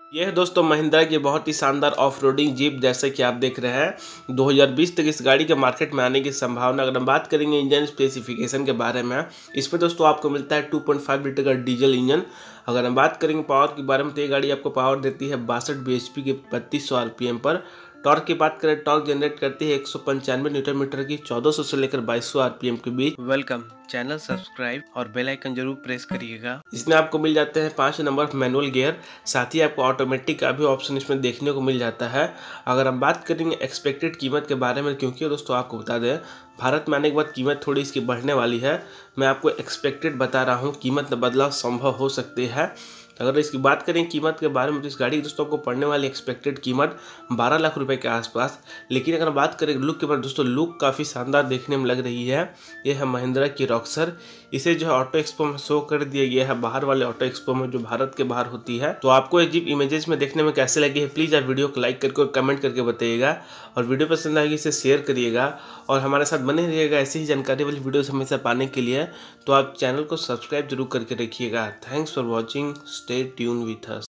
यह है दोस्तों महिंद्रा की बहुत ही शानदार ऑफ रोडिंग जीप, जैसे कि आप देख रहे हैं 2020 तक इस गाड़ी के मार्केट में आने की संभावना। अगर हम बात करेंगे इंजन स्पेसिफिकेशन के बारे में, इसमें दोस्तों आपको मिलता है 2.5 लीटर का डीजल इंजन। अगर हम बात करेंगे पावर के बारे में, तो ये गाड़ी आपको पावर देती है 62 bhp के 3200 आरपीएम पर। टॉर्क की बात करें, टॉर्क जनरेट करती है 195 न्यूटन मीटर की 1400 से लेकर 2200 आरपीएम के बीच। वेलकम, चैनल सब्सक्राइब और बेल आइकन जरूर प्रेस करिएगा। इसमें आपको मिल जाते हैं 5 नंबर मैनुअल गियर, साथ ही आपको ऑटोमेटिक का भी ऑप्शन इसमें देखने को मिल जाता है। अगर हम बात करेंगे एक्सपेक्टेड कीमत के बारे में, क्योंकि दोस्तों आपको बता दें भारत में आने के बाद कीमत थोड़ी इसकी बढ़ने वाली है। मैं आपको एक्सपेक्टेड बता रहा हूँ, कीमत में बदलाव संभव हो सकती है। अगर इसकी बात करें कीमत के बारे में, तो इस गाड़ी की दोस्तों को पड़ने वाली एक्सपेक्टेड कीमत 12 लाख रुपए के आसपास। लेकिन अगर बात करें लुक के बारे में, दोस्तों लुक काफ़ी शानदार देखने में लग रही है। ये है महिंद्रा की रॉक्सर। इसे जो है ऑटो एक्सपो में शो कर दिया गया है, बाहर वाले ऑटो एक्सपो में जो भारत के बाहर होती है। तो आपको ये जीप इमेजेस में देखने में कैसे लगी है, प्लीज़ आप वीडियो को लाइक करके और कमेंट करके बताइएगा। और वीडियो पसंद आएगी इसे शेयर करिएगा और हमारे साथ बने रहिएगा ऐसी ही जानकारी वाली वीडियोस हमेशा पाने के लिए। तो आप चैनल को सब्सक्राइब जरूर करके रखिएगा। Thanks for watching, stay tune with us.